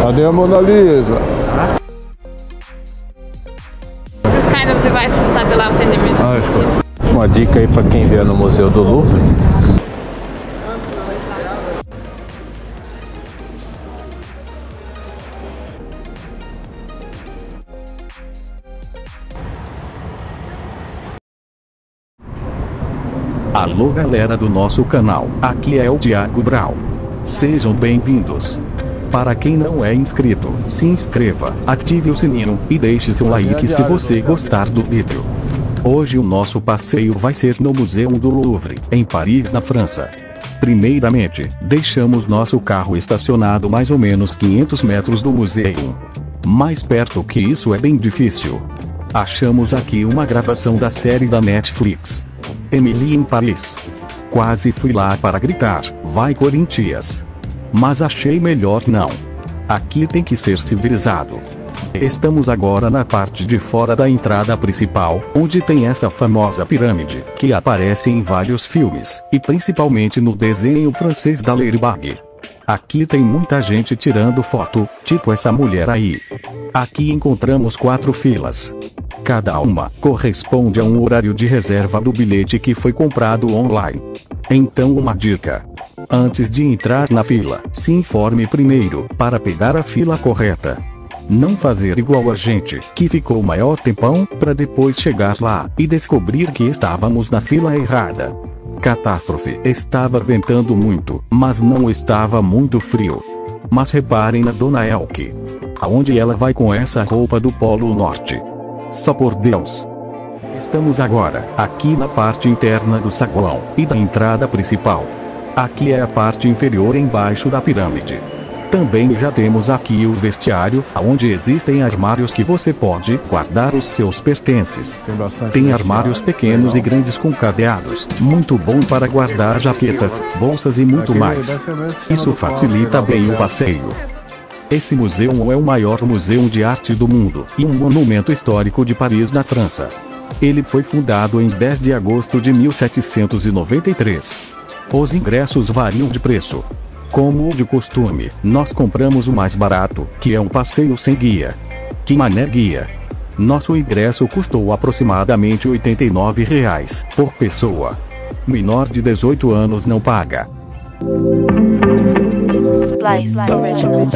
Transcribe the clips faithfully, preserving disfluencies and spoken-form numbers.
Cadê a Mona Lisa? This kind of device is not allowed in the museum. Ah, escuta. Uma dica aí para quem vier no Museu do Louvre. Alô galera do nosso canal, aqui é o Thiago Brau. Sejam bem-vindos. Para quem não é inscrito, se inscreva, ative o sininho e deixe seu like se você gostar do vídeo. Hoje o nosso passeio vai ser no Museu do Louvre, em Paris, na França. Primeiramente, deixamos nosso carro estacionado mais ou menos quinhentos metros do museu. Mais perto que isso é bem difícil. Achamos aqui uma gravação da série da Netflix, Emily em Paris. Quase fui lá para gritar, vai Corinthians! Mas achei melhor não. Aqui tem que ser civilizado. Estamos agora na parte de fora da entrada principal, onde tem essa famosa pirâmide, que aparece em vários filmes, e principalmente no desenho francês da Ladybug. Aqui tem muita gente tirando foto, tipo essa mulher aí. Aqui encontramos quatro filas. Cada uma corresponde a um horário de reserva do bilhete que foi comprado online. Então uma dica. Antes de entrar na fila, se informe primeiro, para pegar a fila correta. Não fazer igual a gente, que ficou maior tempão, para depois chegar lá, e descobrir que estávamos na fila errada. Catástrofe. Estava ventando muito, mas não estava muito frio. Mas reparem na Dona Elke. Aonde ela vai com essa roupa do Polo Norte? Só por Deus. Estamos agora, aqui na parte interna do saguão, e da entrada principal. Aqui é a parte inferior embaixo da pirâmide. Também já temos aqui o vestiário, onde existem armários que você pode guardar os seus pertences. Tem, Tem armários pequenos e grandes com cadeados, muito bom para guardar jaquetas, bolsas e muito mais. Isso facilita bem o passeio. Esse museu é o maior museu de arte do mundo, e um monumento histórico de Paris, na França. Ele foi fundado em dez de agosto de mil setecentos e noventa e três. Os ingressos variam de preço. Como de costume, nós compramos o mais barato, que é um passeio sem guia. Que mané guia? Nosso ingresso custou aproximadamente oitenta e nove reais por pessoa. Menor de dezoito anos não paga. Splice Original.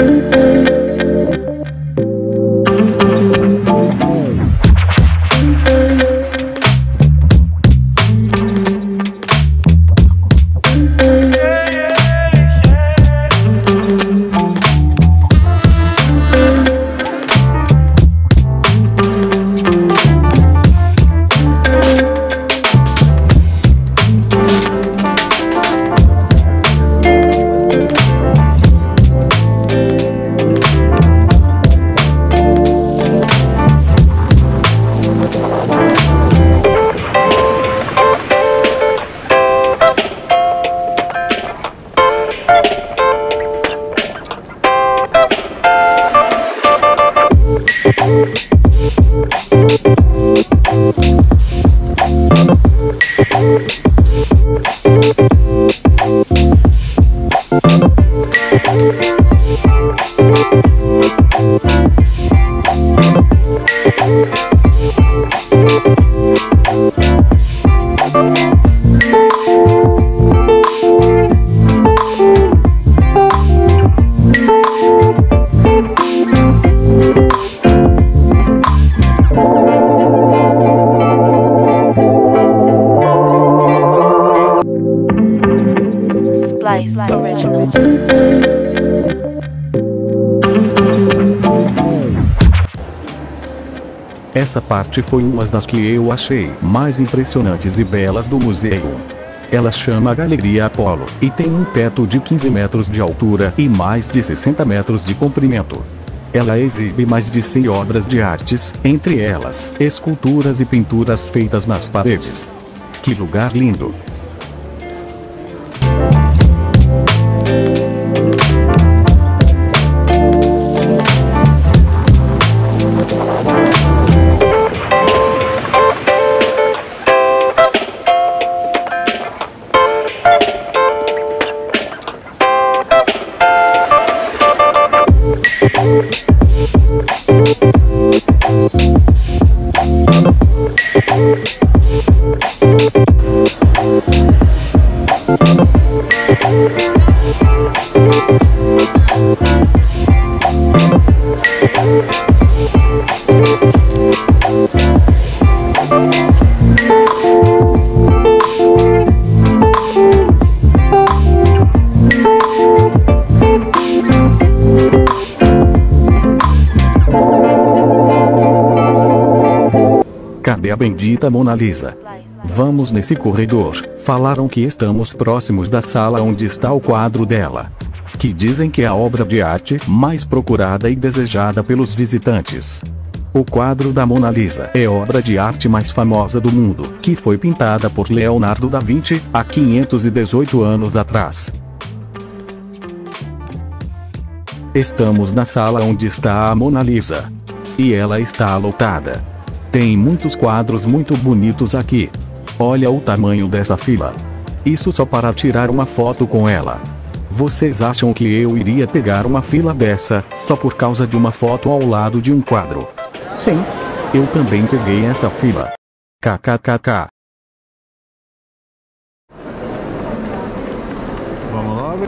Original. Essa parte foi uma das que eu achei mais impressionantes e belas do museu. Ela chama Galeria Apollo, e tem um teto de quinze metros de altura e mais de sessenta metros de comprimento. Ela exibe mais de cem obras de artes, entre elas, esculturas e pinturas feitas nas paredes. Que lugar lindo! Cadê a bendita Mona Lisa? Vamos nesse corredor. Falaram que estamos próximos da sala onde está o quadro dela, que dizem que é a obra de arte mais procurada e desejada pelos visitantes. O quadro da Mona Lisa é a obra de arte mais famosa do mundo, que foi pintada por Leonardo da Vinci há quinhentos e dezoito anos atrás. Estamos na sala onde está a Mona Lisa, e ela está lotada. Tem muitos quadros muito bonitos aqui. Olha o tamanho dessa fila. Isso só para tirar uma foto com ela. Vocês acham que eu iria pegar uma fila dessa, só por causa de uma foto ao lado de um quadro? Sim, eu também peguei essa fila. Kkkk. Vamos logo.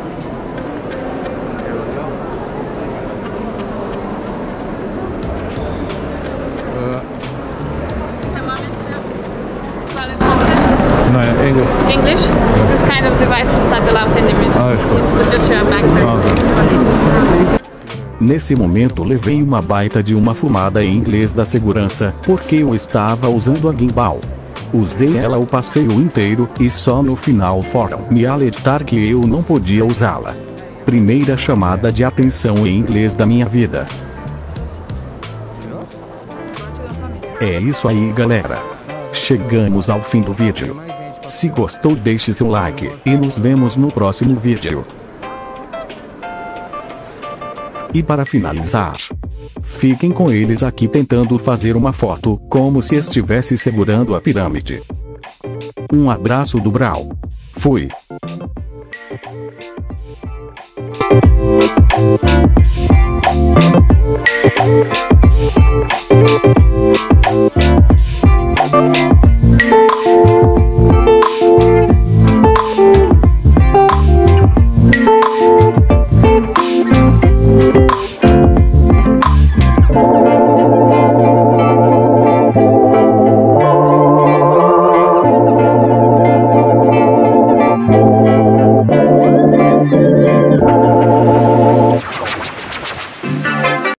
No, English. English? This kind of device is not allowed in the museum. Ah, escuta. Put it to your backpack. Nesse momento levei uma baita de uma fumada em inglês da segurança, porque eu estava usando a gimbal. Usei ela o passeio inteiro, e só no final foram me alertar que eu não podia usá-la. Primeira chamada de atenção em inglês da minha vida. É isso aí, galera. Chegamos ao fim do vídeo. Se gostou, deixe seu like, e nos vemos no próximo vídeo. E para finalizar, fiquem com eles aqui tentando fazer uma foto, como se estivesse segurando a pirâmide. Um abraço do Brau. Fui. We'll be right back.